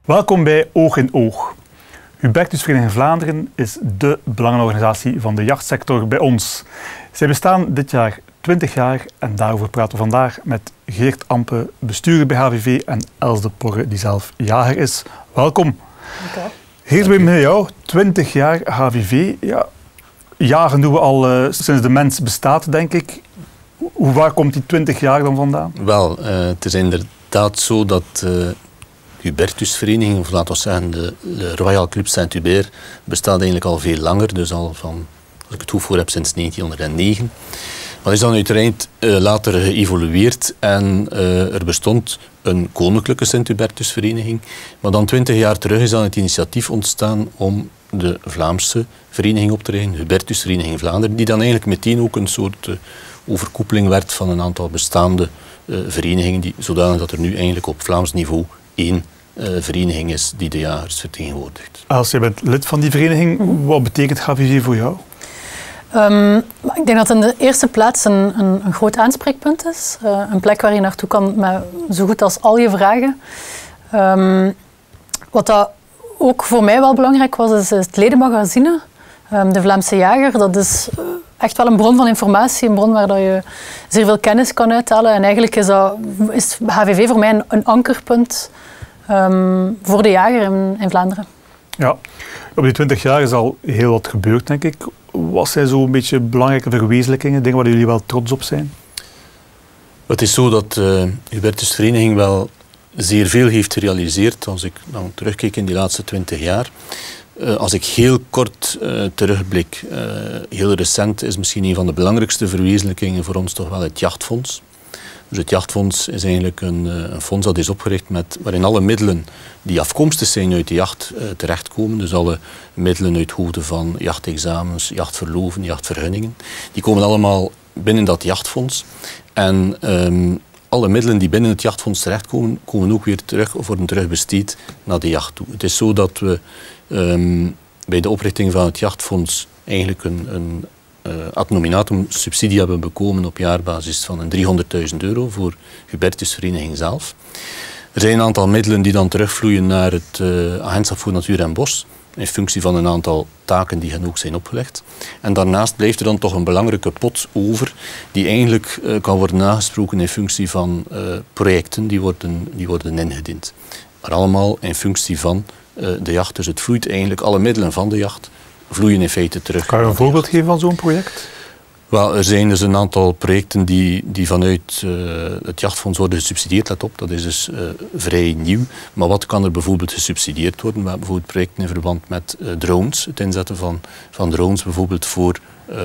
Welkom bij Oog in Oog. Hubertusvereniging Vlaanderen is dé belangenorganisatie van de jachtsector bij ons. Zij bestaan dit jaar 20 jaar en daarover praten we vandaag met Geert Ampe, bestuurder bij HVV, en Els de Porre, die zelf jager is. Welkom. Dank u. Geert, we met jou. 20 jaar HVV. Ja, jagen doen we al sinds de mens bestaat, denk ik. Waar komt die 20 jaar dan vandaan? Wel, het is inderdaad zo dat Hubertusvereniging, of laten we zeggen de Royal Club Saint-Hubert, bestaat eigenlijk al veel langer. Dus al van, als ik het goed voor heb, sinds 1909. Maar is dan uiteraard later geëvolueerd en er bestond een koninklijke Sint-Hubertusvereniging. Maar dan 20 jaar terug is dan het initiatief ontstaan om de Vlaamse vereniging op te richten, Hubertusvereniging Vlaanderen, die dan eigenlijk meteen ook een soort overkoepeling werd van een aantal bestaande verenigingen, zodanig dat er nu eigenlijk op Vlaams niveau één vereniging is die de jagers vertegenwoordigt. Als je bent lid van die vereniging, wat betekent HVV voor jou? Ik denk dat het in de eerste plaats een groot aanspreekpunt is. Een plek waar je naartoe kan met zo goed als al je vragen. Wat dat ook voor mij wel belangrijk was, is het ledenmagazine. De Vlaamse Jager, dat is echt wel een bron van informatie, een bron waar dat je zeer veel kennis kan uithalen. En eigenlijk is HVV voor mij een ankerpunt voor de jager in Vlaanderen. Ja, op die 20 jaar is al heel wat gebeurd, denk ik. Wat zijn zo een beetje belangrijke verwezenlijkingen, dingen waar jullie wel trots op zijn? Het is zo dat de Hubertusvereniging wel zeer veel heeft gerealiseerd als ik dan terugkijk in die laatste 20 jaar. Als ik heel kort terugblik, heel recent is misschien een van de belangrijkste verwezenlijkingen voor ons toch wel het jachtfonds. Dus het jachtfonds is eigenlijk een fonds dat is opgericht waarin alle middelen die afkomstig zijn uit de jacht terechtkomen. Dus alle middelen uit hoofde van jachtexamens, jachtverloven, jachtvergunningen. Die komen allemaal binnen dat jachtfonds. En alle middelen die binnen het jachtfonds terechtkomen, komen ook weer terug of worden terugbesteed naar de jacht toe. Het is zo dat we bij de oprichting van het jachtfonds eigenlijk een ad nominatum subsidie hebben bekomen op jaarbasis van €300.000 voor Hubertusvereniging zelf. Er zijn een aantal middelen die dan terugvloeien naar het Agentschap voor Natuur en Bos, in functie van een aantal taken die hen ook zijn opgelegd. En daarnaast blijft er dan toch een belangrijke pot over, die eigenlijk kan worden nagesproken in functie van projecten die worden ingediend. Maar allemaal in functie van de jacht. Dus het vloeit eigenlijk, alle middelen van de jacht vloeien in feite terug. Kan je een voorbeeld geven van zo'n project? Wel, er zijn dus een aantal projecten die vanuit het jachtfonds worden gesubsidieerd. Let op, dat is dus vrij nieuw. Maar wat kan er bijvoorbeeld gesubsidieerd worden? We hebben bijvoorbeeld projecten in verband met drones. Het inzetten van drones bijvoorbeeld voor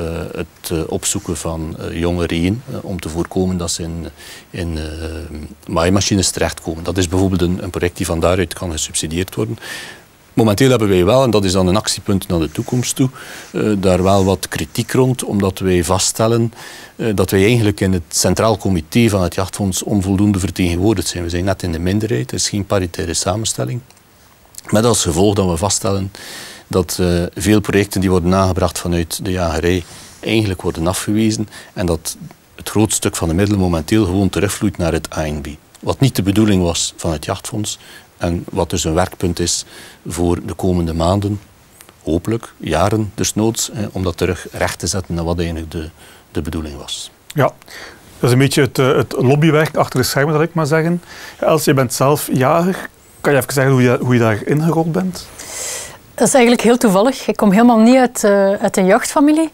het opzoeken van jonge reeën, om te voorkomen dat ze in maaimachines terechtkomen. Dat is bijvoorbeeld een project die van daaruit kan gesubsidieerd worden. Momenteel hebben wij wel, en dat is dan een actiepunt naar de toekomst toe, daar wel wat kritiek rond, omdat wij vaststellen dat wij eigenlijk in het Centraal Comité van het Jachtfonds onvoldoende vertegenwoordigd zijn. We zijn net in de minderheid, het is geen paritaire samenstelling. Met als gevolg dat we vaststellen dat veel projecten die worden aangebracht vanuit de jagerij eigenlijk worden afgewezen en dat het groot stuk van de middelen momenteel gewoon terugvloeit naar het ANB. Wat niet de bedoeling was van het Jachtfonds. En wat dus een werkpunt is voor de komende maanden, hopelijk, jaren desnoods, om dat terug recht te zetten naar wat eigenlijk de bedoeling was. Ja, dat is een beetje het lobbywerk achter de schermen, zal ik maar zeggen. Els, je bent zelf jager. Kan je even zeggen hoe je daarin gerold bent? Dat is eigenlijk heel toevallig. Ik kom helemaal niet uit een jachtfamilie.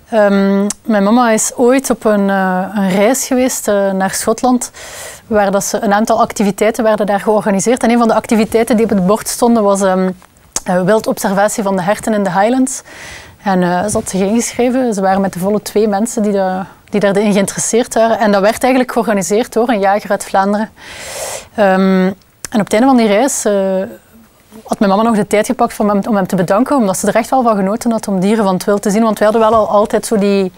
Mijn mama is ooit op een reis geweest naar Schotland, waar dat een aantal activiteiten werden daar georganiseerd. En een van de activiteiten die op het bord stonden was wildobservatie van de herten in de Highlands. En ze had zich ingeschreven. Ze waren met de volle 2 mensen die daarin geïnteresseerd waren. En dat werd eigenlijk georganiseerd door een jager uit Vlaanderen. En op het einde van die reis had mijn mama nog de tijd gepakt om hem te bedanken, omdat ze er echt wel van genoten had om dieren van het wild te zien. Want wij hadden wel al altijd zo die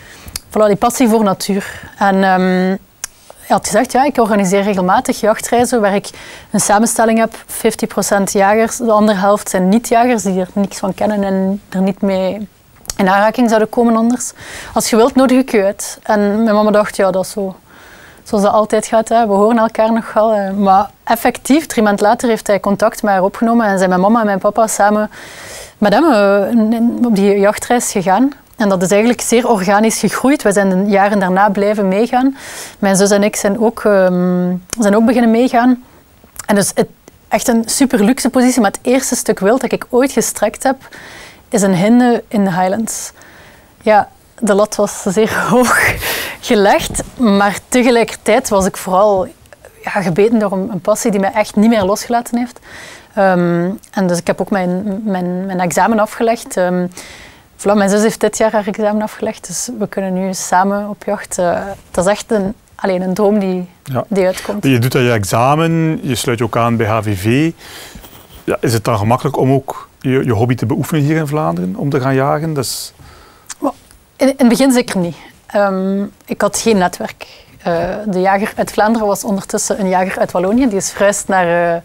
passie voor natuur. En hij had gezegd, ja, ik organiseer regelmatig jachtreizen waar ik een samenstelling heb, 50% jagers, de andere helft zijn niet-jagers die er niks van kennen en er niet mee in aanraking zouden komen anders. Als je wilt, nodig ik je uit. En mijn mama dacht, ja, dat is zo zoals dat altijd gaat. Hè. We horen elkaar nog wel. Maar effectief, 3 maanden later, heeft hij contact met haar opgenomen en zijn mijn mama en mijn papa samen met hem op die jachtreis gegaan. En dat is eigenlijk zeer organisch gegroeid. We zijn de jaren daarna blijven meegaan. Mijn zus en ik zijn ook beginnen meegaan. En dus echt een super luxe positie. Maar het eerste stuk wild dat ik ooit gestrekt heb, is een hinde in de Highlands. Ja, de lat was zeer hoog gelegd. Maar tegelijkertijd was ik vooral gebeten door een passie die mij echt niet meer losgelaten heeft. En dus ik heb ook mijn examen afgelegd. Mijn zus heeft dit jaar haar examen afgelegd, dus we kunnen nu samen op jacht. Dat is echt een droom die uitkomt. Je doet dat je examen, je sluit je ook aan bij HVV. Ja, is het dan gemakkelijk om ook je hobby te beoefenen hier in Vlaanderen, om te gaan jagen? Dus... In het begin zeker niet. Ik had geen netwerk. De jager uit Vlaanderen was ondertussen een jager uit Wallonië. Die is verhuisd naar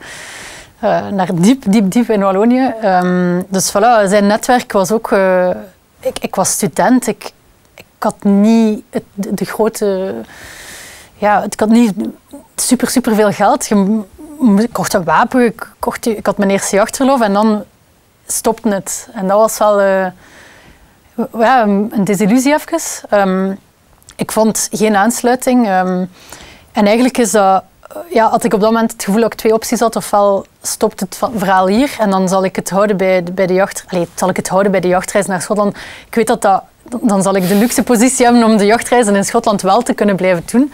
diep in Wallonië. Dus voilà, zijn netwerk was ook... Ik was student. Ik had niet de grote... Ja, ik had niet super veel geld. Ik kocht een wapen, ik had mijn eerste jachtverlof en dan stopte het. En dat was wel een desillusie even. Ik vond geen aansluiting. En eigenlijk is dat... had ik op dat moment het gevoel dat ik 2 opties had. Ofwel stopt het verhaal hier en dan zal ik het houden bij de jacht. Zal ik het houden bij de jachtreis naar Schotland. Ik weet dan zal ik de luxe positie hebben om de jachtreizen in Schotland wel te kunnen blijven doen.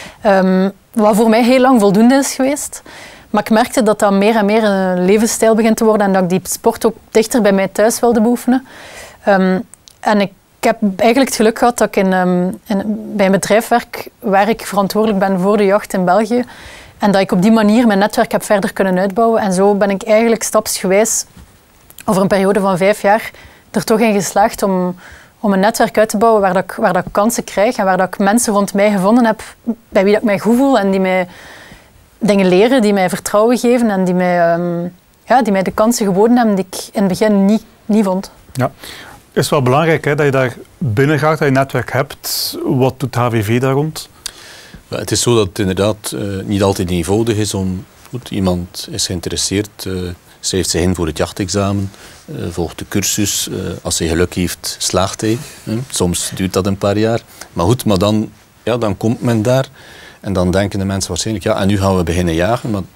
Wat voor mij heel lang voldoende is geweest. Maar ik merkte dat dat meer en meer een levensstijl begint te worden en dat ik die sport ook dichter bij mij thuis wilde beoefenen. En ik heb eigenlijk het geluk gehad dat ik bij een bedrijf werk waar ik verantwoordelijk ben voor de jacht in België. En dat ik op die manier mijn netwerk heb verder kunnen uitbouwen. En zo ben ik eigenlijk stapsgewijs over een periode van 5 jaar er toch in geslaagd om een netwerk uit te bouwen waar dat ik kansen krijg en waar dat ik mensen rond mij gevonden heb bij wie dat ik mij goed voel en die mij dingen leren, die mij vertrouwen geven en die mij de kansen geboden hebben die ik in het begin niet vond. Ja. Het is wel belangrijk dat je daar binnen gaat, dat je een netwerk hebt. Wat doet HVV daar rond? Ja, het is zo dat het inderdaad niet altijd eenvoudig is om... Goed, iemand is geïnteresseerd, schrijft zich in voor het jachtexamen, volgt de cursus. Als hij geluk heeft, slaagt hij. Soms duurt dat een paar jaar. Maar goed, dan komt men daar en dan denken de mensen waarschijnlijk, en nu gaan we beginnen jagen. Maar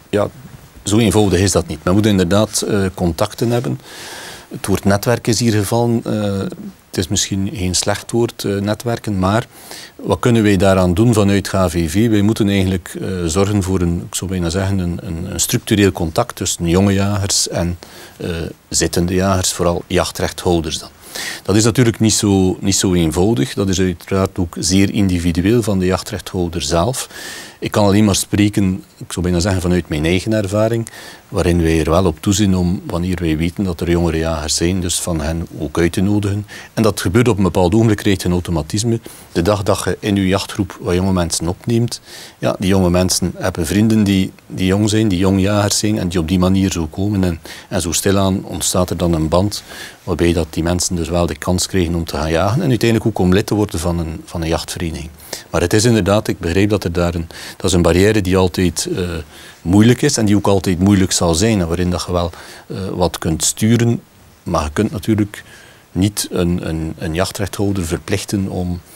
zo eenvoudig is dat niet. Men moet inderdaad contacten hebben. Het woord netwerk is hier gevallen. Het is misschien geen slecht woord, netwerken, maar wat kunnen wij daaraan doen vanuit HVV? Wij moeten eigenlijk zorgen voor ik zou bijna zeggen, een structureel contact tussen jonge jagers en zittende jagers, vooral jachtrechthelders dan. Dat is natuurlijk niet zo eenvoudig. Dat is uiteraard ook zeer individueel van de jachtrechthouder zelf. Ik kan alleen maar spreken, ik zou bijna zeggen, vanuit mijn eigen ervaring, waarin wij er wel op toezien om, wanneer wij weten dat er jongere jagers zijn, dus van hen ook uit te nodigen. En dat gebeurt op een bepaald ogenblik, krijgt een automatisme. De dag dat je in je jachtgroep wat jonge mensen opneemt, die jonge mensen hebben vrienden die jong zijn, die jong jagers zijn en die op die manier zo komen. En zo stilaan ontstaat er dan een band waarbij dat die mensen dus wel de kans krijgen om te gaan jagen en uiteindelijk ook om lid te worden van een jachtvereniging. Maar het is inderdaad, ik begrijp dat dat is een barrière die altijd moeilijk is en die ook altijd moeilijk zal zijn. Waarin dat je wel wat kunt sturen, maar je kunt natuurlijk niet een jachtrechthouder verplichten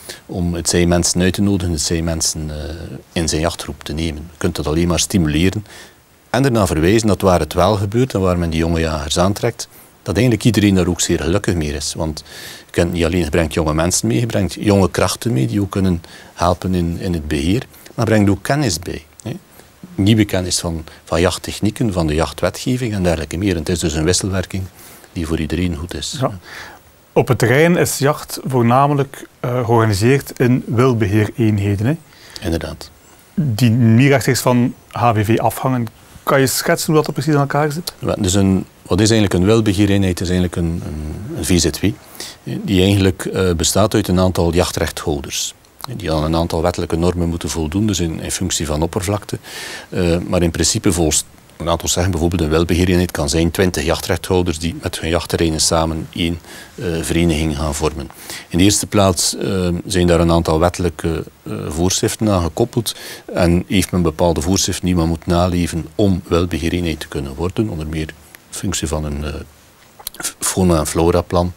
om het zij mensen uit te nodigen, het zij mensen in zijn jachtgroep te nemen. Je kunt dat alleen maar stimuleren en ernaar verwijzen dat waar het wel gebeurt en waar men die jonge jagers aantrekt, dat eigenlijk iedereen daar ook zeer gelukkig mee is. Want je brengt jonge mensen mee, je brengt jonge krachten mee die ook kunnen helpen in het beheer, maar brengt ook kennis bij. Nieuwe kennis van jachttechnieken, van de jachtwetgeving en dergelijke meer. En het is dus een wisselwerking die voor iedereen goed is. Ja. Op het terrein is jacht voornamelijk georganiseerd in wildbeheereenheden. Hè? Inderdaad. Die niet rechtstreeks van HVV afhangen. Kan je schetsen hoe dat precies aan elkaar zit? Ja, dus wat is eigenlijk een wildbeheereenheid? Het is eigenlijk een VZW die eigenlijk bestaat uit een aantal jachtrechthelders. Die aan een aantal wettelijke normen moeten voldoen, dus in functie van oppervlakte. Maar in principe Een aantal zeggen bijvoorbeeld een welbeheereenheid kan zijn 20 jachtrechthouders die met hun jachtterreinen samen één vereniging gaan vormen. In de eerste plaats zijn daar een aantal wettelijke voorschriften aan gekoppeld en heeft men bepaalde voorschriften die men moet naleven om welbeheereenheid te kunnen worden, onder meer in functie van een fauna- en floraplan,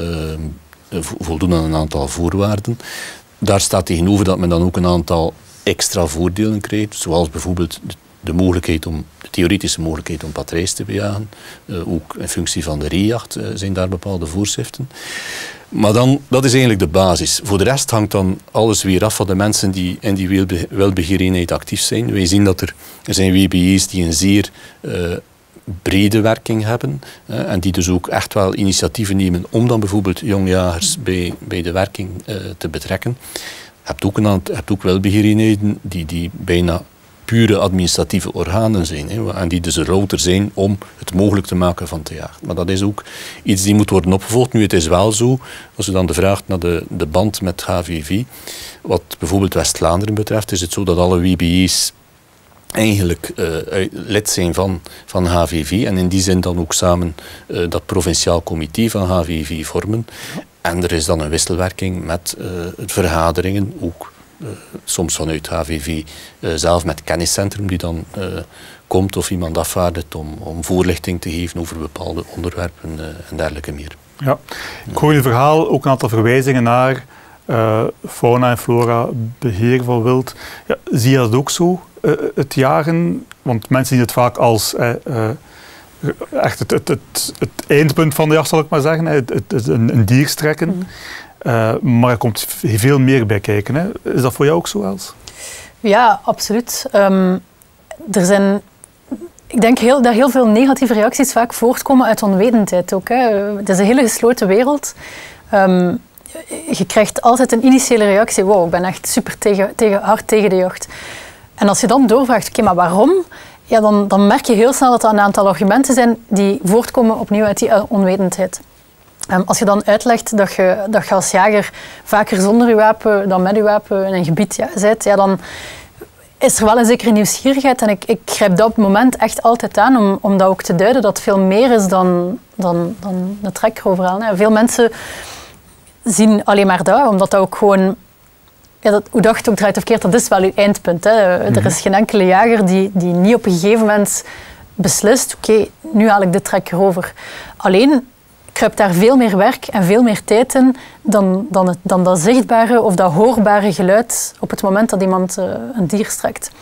voldoen aan een aantal voorwaarden. Daar staat tegenover dat men dan ook een aantal extra voordelen krijgt, zoals bijvoorbeeld de theoretische mogelijkheid om patrijs te bejagen. Ook in functie van de reejacht zijn daar bepaalde voorschriften. Maar dan, dat is eigenlijk de basis. Voor de rest hangt dan alles weer af van de mensen die in die welbeheereenheid actief zijn. Wij zien dat er zijn WBE's die een zeer brede werking hebben en die dus ook echt wel initiatieven nemen om dan bijvoorbeeld jongjagers bij de werking te betrekken. Je hebt ook welbeheereenheden die bijna pure administratieve organen zijn en die dus er louter zijn om het mogelijk te maken van te jagen. Maar dat is ook iets die moet worden opgevolgd. Nu, het is wel zo, als je dan de vraag naar de band met HVV, wat bijvoorbeeld West-Vlaanderen betreft, is het zo dat alle WBE's eigenlijk lid zijn van HVV en in die zin dan ook samen dat provinciaal comité van HVV vormen. En er is dan een wisselwerking met vergaderingen, ook soms vanuit HVV zelf met kenniscentrum die dan komt of iemand afvaardigt om voorlichting te geven over bepaalde onderwerpen en dergelijke meer. Ja, ik hoor in het verhaal ook een aantal verwijzingen naar fauna en flora, beheer van wild. Ja, zie je dat ook zo, het jagen? Want mensen zien het vaak als echt het eindpunt van de jacht, zal ik maar zeggen. Een dier strekken. Maar er komt veel meer bij kijken. Hè. Is dat voor jou ook zo, Els? Ja, absoluut. Er zijn, ik denk dat heel veel negatieve reacties vaak voortkomen uit onwetendheid ook. Hè. Het is een hele gesloten wereld. Je krijgt altijd een initiële reactie. Wow, ik ben echt super hard tegen de jacht. En als je dan doorvraagt, oké, maar waarom? Ja, dan merk je heel snel dat er een aantal argumenten zijn die voortkomen opnieuw uit die onwetendheid. Als je dan uitlegt dat je als jager vaker zonder je wapen dan met je wapen in een gebied bent, ja, dan is er wel een zekere nieuwsgierigheid. En ik grijp dat op het moment echt altijd aan om dat ook te duiden dat het veel meer is dan de trekker overal. Veel mensen zien alleen maar dat, omdat dat ook gewoon... Ja, hoe dacht ook draait of keert, dat is wel uw eindpunt. Hè. Er is geen enkele jager die niet op een gegeven moment beslist, oké, nu haal ik de trekker over. Alleen kruipt daar veel meer werk en veel meer tijd in dan dat zichtbare of dat hoorbare geluid op het moment dat iemand een dier strekt.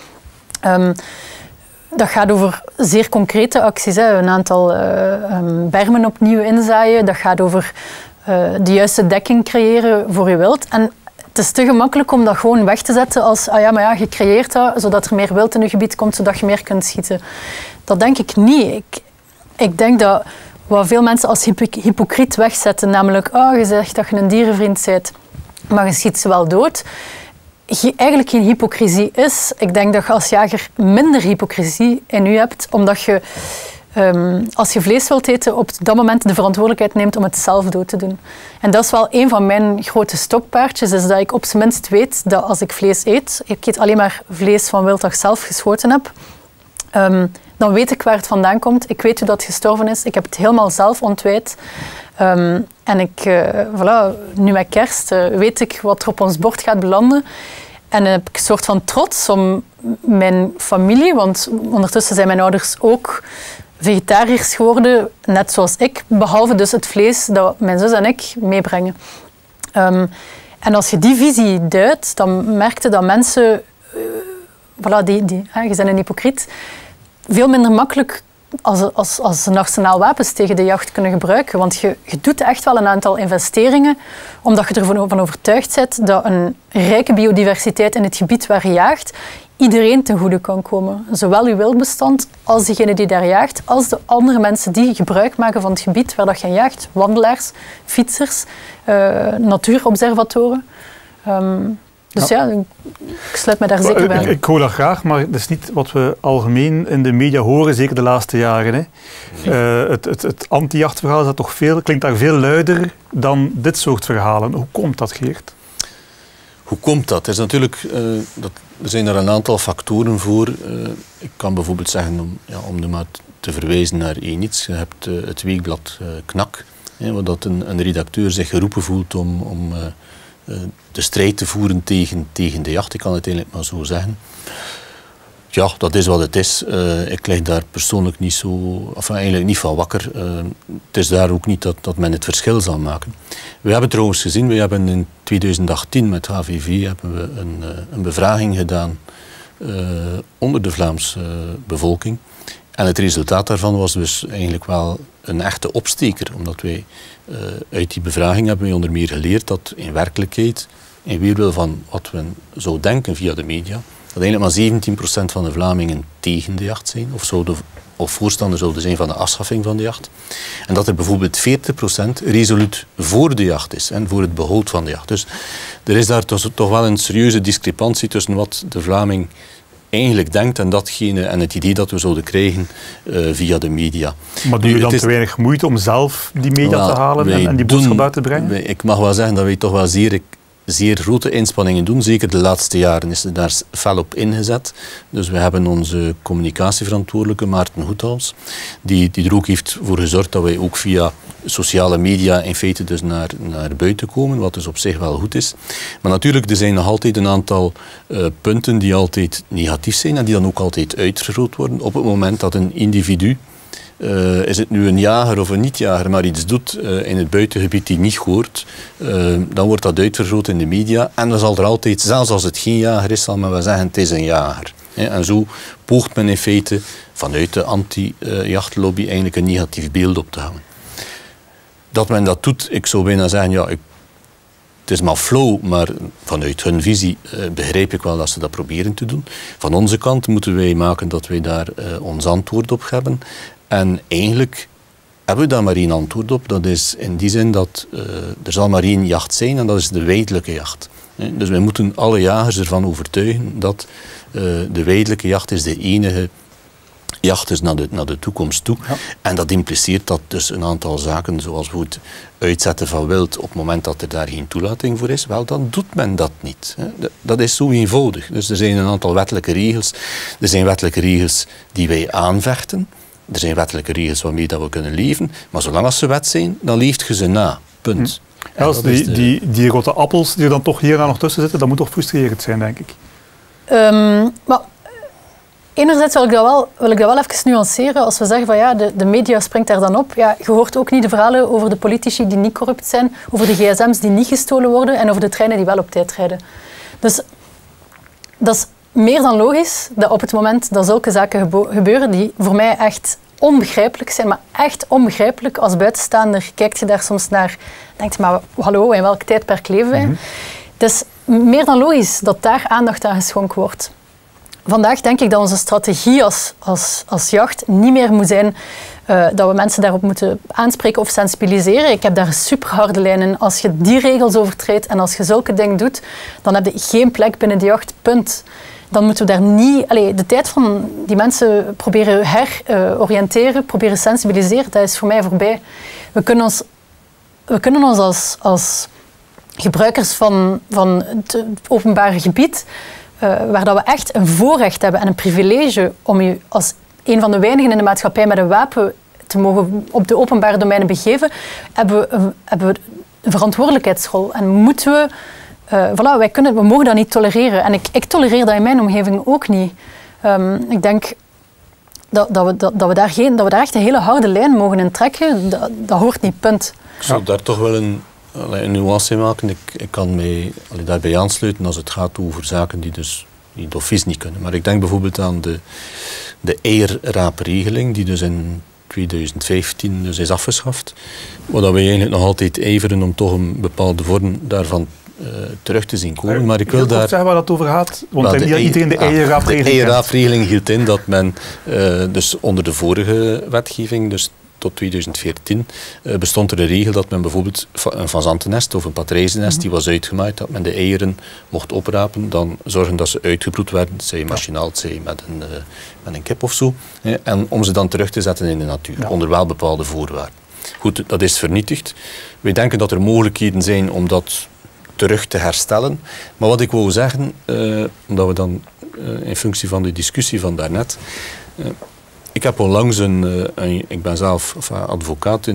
Dat gaat over zeer concrete acties. Hè. Een aantal bermen opnieuw inzaaien. Dat gaat over de juiste dekking creëren voor je wild. En het is te gemakkelijk om dat gewoon weg te zetten als je creëert dat zodat er meer wild in je gebied komt, zodat je meer kunt schieten. Dat denk ik niet. Ik denk dat wat veel mensen als hypocriet wegzetten, namelijk je zegt dat je een dierenvriend bent, maar je schiet ze wel dood, eigenlijk geen hypocrisie is. Ik denk dat je als jager minder hypocrisie in je hebt, omdat je als je vlees wilt eten, op dat moment de verantwoordelijkheid neemt om het zelf dood te doen. En dat is wel een van mijn grote stokpaardjes, is dat ik op zijn minst weet dat als ik vlees eet, ik eet alleen maar vlees van wild dat ik zelf geschoten heb, dan weet ik waar het vandaan komt. Ik weet hoe dat gestorven is. Ik heb het helemaal zelf ontwijd. En nu met kerst weet ik wat er op ons bord gaat belanden. En dan heb ik een soort van trots om mijn familie, want ondertussen zijn mijn ouders ook vegetariërs geworden, net zoals ik, behalve dus het vlees dat mijn zus en ik meebrengen. En als je die visie duidt, dan merk je dat mensen, je bent een hypocriet, veel minder makkelijk als een arsenaal wapens tegen de jacht kunnen gebruiken. Want je doet echt wel een aantal investeringen, omdat je ervan overtuigd bent dat een rijke biodiversiteit in het gebied waar je jaagt iedereen ten goede kan komen. Zowel je wildbestand als degene die daar jaagt, als de andere mensen die gebruik maken van het gebied waar dat je jaagt. Wandelaars, fietsers, natuurobservatoren. Dus ik sluit me daar zeker bij. Ik hoor dat graag, maar dat is niet wat we algemeen in de media horen, zeker de laatste jaren. Hè. Het anti-jachtverhaal is klinkt daar veel luider dan dit soort verhalen. Hoe komt dat, Geert? Hoe komt dat? Er zijn er een aantal factoren voor. Ik kan bijvoorbeeld zeggen, om er maar te verwijzen naar één iets. Je hebt het weekblad Knak, waar dat een redacteur zich geroepen voelt om de strijd te voeren tegen de jacht. Ik kan het eigenlijk maar zo zeggen. Ja, dat is wat het is. Ik lig daar persoonlijk niet eigenlijk niet van wakker. Het is daar ook niet dat men het verschil zal maken. We hebben trouwens gezien, we hebben in 2018 met HVV hebben we een bevraging gedaan onder de Vlaamse bevolking. En het resultaat daarvan was dus eigenlijk wel een echte opsteker. Omdat wij uit die bevraging hebben we onder meer geleerd dat in werkelijkheid, in weerwil van wat we zo denken via de media, dat eigenlijk maar 17% van de Vlamingen tegen de jacht zijn, of voorstander zouden zijn van de afschaffing van de jacht. En dat er bijvoorbeeld 40% resoluut voor de jacht is en voor het behoud van de jacht. Dus er is daar toch wel een serieuze discrepantie tussen wat de Vlaming eigenlijk denkt en datgene en het idee dat we zouden krijgen via de media. Maar doe je dan te weinig moeite om zelf die media te halen en die boodschap uit te brengen? Ik mag wel zeggen dat wij toch wel zeer grote inspanningen doen. Zeker de laatste jaren is er daar fel op ingezet. Dus we hebben onze communicatieverantwoordelijke Maarten Goethals, die er ook heeft voor gezorgd dat wij ook via sociale media in feite dus naar buiten komen, wat dus op zich wel goed is. Maar natuurlijk, er zijn nog altijd een aantal punten die altijd negatief zijn en die dan ook altijd uitvergroot worden op het moment dat een individu, is het nu een jager of een niet-jager, maar iets doet in het buitengebied die niet hoort, dan wordt dat uitvergroot in de media. En dan zal er altijd, zelfs als het geen jager is, zal men wel zeggen het is een jager. En zo poogt men in feite vanuit de anti-jachtlobby eigenlijk een negatief beeld op te hangen. Dat men dat doet, ik zou bijna zeggen, het is maar flauw, maar vanuit hun visie begrijp ik wel dat ze dat proberen te doen. Van onze kant moeten wij maken dat wij daar ons antwoord op hebben. En eigenlijk hebben we daar maar één antwoord op. Dat is in die zin dat er zal maar één jacht zijn en dat is de weidelijke jacht. Dus wij moeten alle jagers ervan overtuigen dat de weidelijke jacht is de enige jacht dus naar de toekomst toe. Ja. En dat impliceert dat dus een aantal zaken, zoals bijvoorbeeld uitzetten van wild op het moment dat er daar geen toelating voor is, wel, dan doet men dat niet. Dat is zo eenvoudig. Dus er zijn een aantal wettelijke regels. Er zijn wettelijke regels die wij aanvechten. Er zijn wettelijke regels waarmee dat we kunnen leven. Maar zolang als ze wet zijn, dan leeft je ze na. Punt. Ja, als die rotte appels die er dan toch hierna nog tussen zitten, dat moet toch frustrerend zijn, denk ik. Maar enerzijds wil ik dat wel even nuanceren. Als we zeggen van ja, de media springt daar dan op. Ja, je hoort ook niet de verhalen over de politici die niet corrupt zijn, over de gsm's die niet gestolen worden en over de treinen die wel op tijd rijden. Dus dat is meer dan logisch dat op het moment dat zulke zaken gebeuren, die voor mij echt onbegrijpelijk zijn, maar echt onbegrijpelijk. Als buitenstaander kijkt je daar soms naar, denkt je maar hallo, in welk tijdperk leven wij? Het is meer dan logisch dat daar aandacht aan geschonken wordt. Vandaag denk ik dat onze strategie als jacht niet meer moet zijn dat we mensen daarop moeten aanspreken of sensibiliseren. Ik heb daar super harde lijnen. Als je die regels overtreedt en als je zulke dingen doet, dan heb je geen plek binnen de jacht, punt. Dan moeten we daar niet... de tijd van die mensen proberen heroriënteren, proberen sensibiliseren, dat is voor mij voorbij. We kunnen ons als gebruikers van het openbare gebied, waar dat we echt een voorrecht hebben en een privilege om je als een van de weinigen in de maatschappij met een wapen te mogen op de openbare domeinen begeven, hebben we een verantwoordelijkheidsrol. En moeten we... we mogen dat niet tolereren. En ik tolereer dat in mijn omgeving ook niet. Ik denk dat we daar echt een hele harde lijn mogen in trekken. Dat hoort niet, punt. Ik zou daar toch wel een nuance in maken. Ik kan mij daarbij aansluiten als het gaat over zaken die dus d'office niet kunnen. Maar ik denk bijvoorbeeld aan de eierraapregeling, die dus in 2015 dus is afgeschaft. Waar wij eigenlijk nog altijd ijveren om toch een bepaalde vorm daarvan terug te zien komen. Maar ik wil daar zeggen waar dat over gaat. Want iedereen de eierraapregeling. De eierraapregeling hield in dat men dus onder de vorige wetgeving, dus tot 2014, bestond er een regel dat men bijvoorbeeld een fazantennest of een patrijzennest die was uitgemaaid, dat men de eieren mocht oprapen, dan zorgen dat ze uitgebroed werden, zij machinaal, zij met een kip of zo, en om ze dan terug te zetten in de natuur, onder wel bepaalde voorwaarden. Goed, dat is vernietigd. Wij denken dat er mogelijkheden zijn om dat terug te herstellen. Maar wat ik wou zeggen, omdat we dan in functie van de discussie van daarnet... ik heb onlangs ik ben zelf advocaat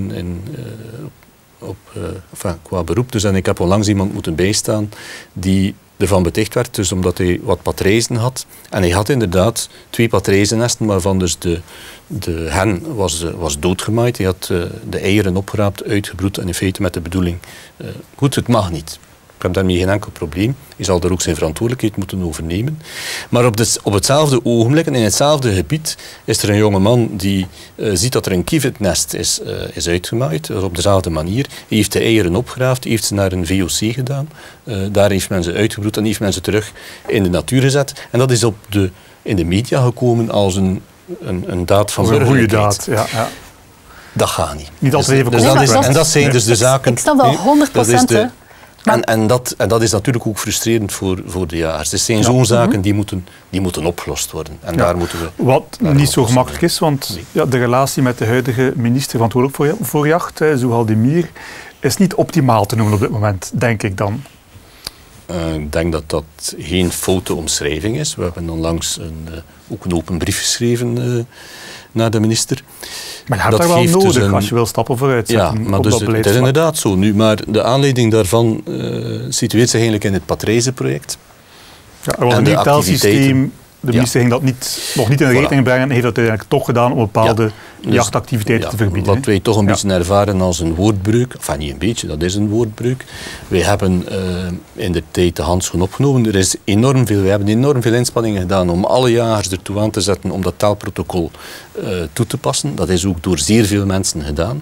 qua beroep, dus en ik heb onlangs iemand moeten bijstaan die ervan beticht werd, dus omdat hij wat patrijzen had. En hij had inderdaad 2 patrijzennesten, waarvan dus de hen was doodgemaaid. Hij had de eieren opgeraapt, uitgebroed en in feite met de bedoeling... goed, het mag niet. Ik heb daarmee geen enkel probleem. Je zal daar ook zijn verantwoordelijkheid moeten overnemen. Maar op hetzelfde ogenblik en in hetzelfde gebied is er een jonge man die ziet dat er een kievitnest is uitgemaaid. Dus op dezelfde manier. Hij heeft de eieren opgeraafd, heeft ze naar een VOC gedaan. Daar heeft men ze uitgebroed en heeft men ze terug in de natuur gezet. En dat is in de media gekomen als een daad van burgerlijkheid. Een goede daad, ja. Dat gaat niet. Niet altijd even en dat zijn dus de zaken... Ik snap dat 100%. En dat is natuurlijk ook frustrerend voor de jagers. Het zijn zo'n zaken die moeten opgelost worden. En daar moeten we... Wat niet zo gemakkelijk is, want de relatie met de huidige minister verantwoordelijk voor jacht, Zouhal Demir, is niet optimaal te noemen op dit moment, denk ik dan. Ik denk dat dat geen foute omschrijving is. We hebben onlangs ook een open brief geschreven naar de minister. Maar je hebt dat wel nodig als je wil stappen vooruit zetten. Ja, maar dus het is inderdaad zo nu. Maar de aanleiding daarvan situeert zich eigenlijk in het patrijzenproject. Ja, er was een nieuw telsysteem. De minister ging dat nog niet in rekening brengen en heeft dat uiteindelijk toch gedaan om bepaalde jachtactiviteiten te verbieden. Wat wij toch een beetje ervaren als een woordbreuk, enfin niet een beetje, dat is een woordbreuk. Wij hebben in de tijd de handschoen opgenomen. We hebben enorm veel inspanningen gedaan om alle jagers ertoe aan te zetten om dat taalprotocol toe te passen. Dat is ook door zeer veel mensen gedaan.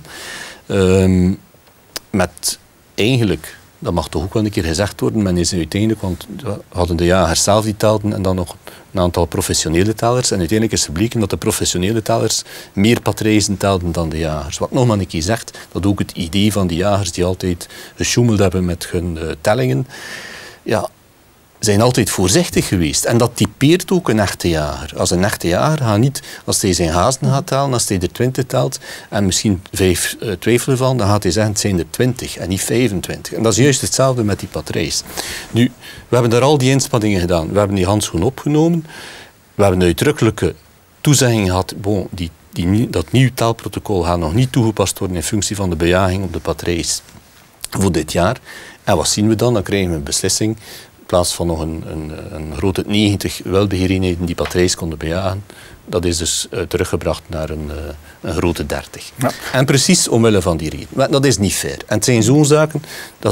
Met eigenlijk... Dat mag toch ook wel een keer gezegd worden. Men is uiteindelijk, want we hadden de jagers zelf die telden en dan nog een aantal professionele tellers. En uiteindelijk is gebleken dat de professionele tellers meer patrijzen telden dan de jagers. Wat nog maar een keer zegt, dat ook het idee van die jagers die altijd gesjoemeld hebben met hun tellingen, zijn altijd voorzichtig geweest. En dat typeert ook een echte jager. Als een echte jager gaat niet, als hij zijn hazen gaat tellen, als hij er 20 telt en misschien 5 twijfelen van, dan gaat hij zeggen het zijn er 20 en niet 25. En dat is juist hetzelfde met die patrijs. Nu, we hebben daar al die inspanningen gedaan. We hebben die handschoen opgenomen. We hebben een uitdrukkelijke toezegging gehad, dat nieuw taalprotocol gaat nog niet toegepast worden in functie van de bejaging op de patrijs voor dit jaar. En wat zien we dan? Dan krijgen we een beslissing. In plaats van nog een grote 90 wildeeenheden die patrijs konden bejagen. Dat is dus teruggebracht naar een grote 30. Ja. En precies omwille van die reden. Maar dat is niet fair. En het zijn zo'n zaken,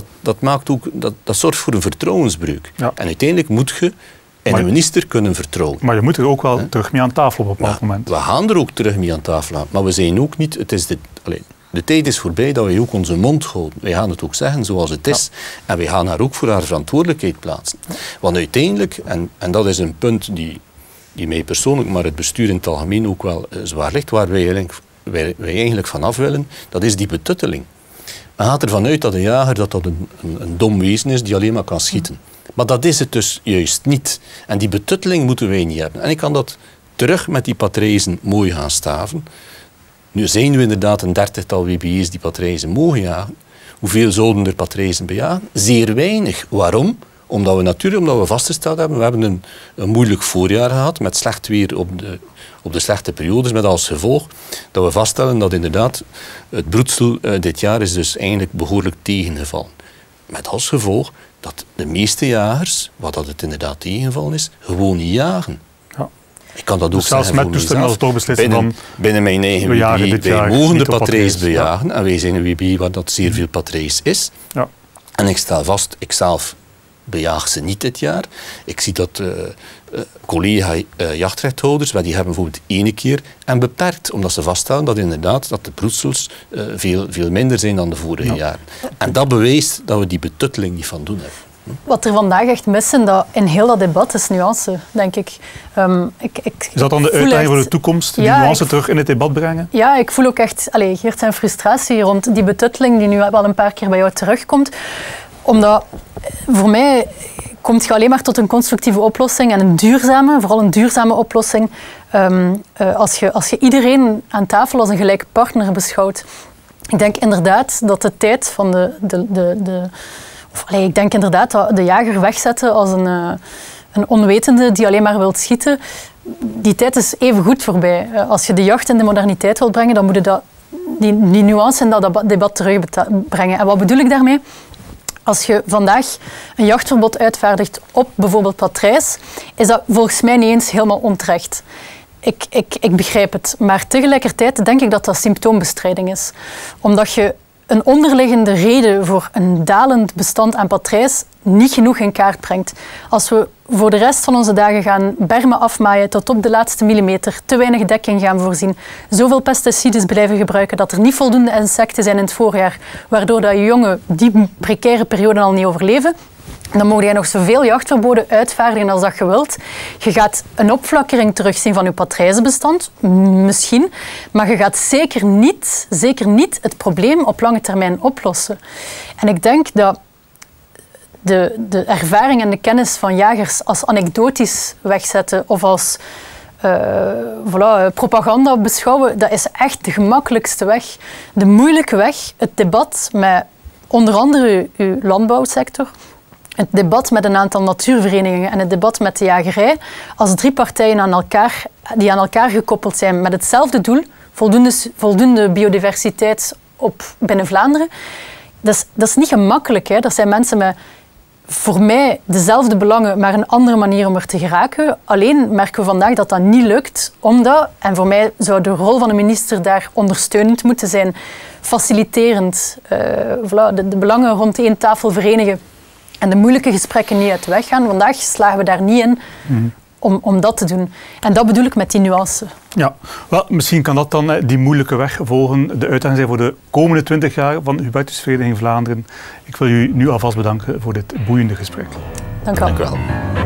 dat zorgt voor een vertrouwensbreuk. Ja. En uiteindelijk moet je in een minister kunnen vertrouwen. Maar je moet er ook wel terug mee aan tafel op een bepaald moment. We gaan er ook terug mee aan tafel. Maar we zijn ook niet... De tijd is voorbij dat wij ook onze mond houden. Wij gaan het ook zeggen zoals het is. Ja. En wij gaan haar ook voor haar verantwoordelijkheid plaatsen. Ja. Want uiteindelijk, en dat is een punt die mij persoonlijk, maar het bestuur in het algemeen ook wel zwaar ligt, waar wij eigenlijk vanaf willen, dat is die betutteling. Men gaat ervan uit dat een jager dat een dom wezen is die alleen maar kan schieten. Maar dat is het dus juist niet. En die betutteling moeten wij niet hebben. En ik kan dat terug met die patrijzen mooi gaan staven. Nu zijn we inderdaad een 30-tal WBE's die patrijzen mogen jagen. Hoeveel zouden er patrijzen bejagen? Zeer weinig. Waarom? Omdat we vastgesteld hebben, we hebben een moeilijk voorjaar gehad met slecht weer op de slechte periodes, met als gevolg dat we vaststellen dat inderdaad het broedsel dit jaar is dus eigenlijk behoorlijk tegengevallen. Met als gevolg dat de meeste jagers, wat dat het inderdaad tegengevallen is, gewoon niet jagen. Ik kan dat ook zelfs met toestemming als het toch beslissen van... Binnen mijn eigen WB, wij mogen de patrijs bejagen. Ja. En wij zijn een WB waar dat zeer veel patrijs is. Ja. En ik stel vast, ik zelf bejaag ze niet dit jaar. Ik zie dat collega-jachtrechthouders, die hebben bijvoorbeeld 1 keer en beperkt, omdat ze vaststellen dat inderdaad dat de broedsels veel minder zijn dan de vorige jaren. En dat bewijst dat we die betutteling niet van doen hebben. Wat er vandaag echt mis in heel dat debat is nuance, denk ik. Is dat dan de uitdaging voor de toekomst, die nuance terug in het debat brengen? Ja, ik voel ook echt Geert zijn frustratie rond die betutteling die nu wel een paar keer bij jou terugkomt. Omdat voor mij komt je alleen maar tot een constructieve oplossing en vooral een duurzame oplossing als je iedereen aan tafel als een gelijke partner beschouwt. Ik denk inderdaad dat de tijd van de Ik denk inderdaad dat de jager wegzetten als een onwetende die alleen maar wil schieten, die tijd is even goed voorbij. Als je de jacht in de moderniteit wilt brengen, dan moet je die nuance in dat debat terugbrengen. En wat bedoel ik daarmee? Als je vandaag een jachtverbod uitvaardigt op bijvoorbeeld patrijs, is dat volgens mij niet eens helemaal onterecht. Ik begrijp het, maar tegelijkertijd denk ik dat dat symptoombestrijding is. Omdat je een onderliggende reden voor een dalend bestand aan patrijs niet genoeg in kaart brengt. Als we voor de rest van onze dagen gaan bermen afmaaien tot op de laatste millimeter, te weinig dekking gaan voorzien, zoveel pesticides blijven gebruiken dat er niet voldoende insecten zijn in het voorjaar, waardoor dat je jongen die precaire periode al niet overleven, dan mogen jij nog zoveel jachtverboden uitvaardigen als dat je wilt. Je gaat een opflakkering terugzien van je patrijzenbestand, misschien, maar je gaat zeker niet het probleem op lange termijn oplossen. En ik denk dat de ervaring en de kennis van jagers als anekdotisch wegzetten of als propaganda beschouwen, dat is echt de gemakkelijkste weg. De moeilijke weg, het debat met onder andere uw landbouwsector, het debat met een aantal natuurverenigingen en het debat met de jagerij, als 3 partijen die aan elkaar gekoppeld zijn met hetzelfde doel, voldoende biodiversiteit binnen Vlaanderen, dat is niet gemakkelijk. Hè? Dat zijn mensen met voor mij dezelfde belangen, maar een andere manier om er te geraken. Alleen merken we vandaag dat dat niet lukt, omdat, en voor mij zou de rol van de minister daar ondersteunend moeten zijn, faciliterend, de belangen rond één tafel verenigen en de moeilijke gesprekken niet uit de weg gaan. Vandaag slagen we daar niet in om dat te doen. En dat bedoel ik met die nuance. Ja, wel, misschien kan dat dan die moeilijke weg volgen. De uitdaging zijn voor de komende 20 jaar van de Hubertusvereniging Vlaanderen. Ik wil u nu alvast bedanken voor dit boeiende gesprek. Dank u wel. Dank u wel.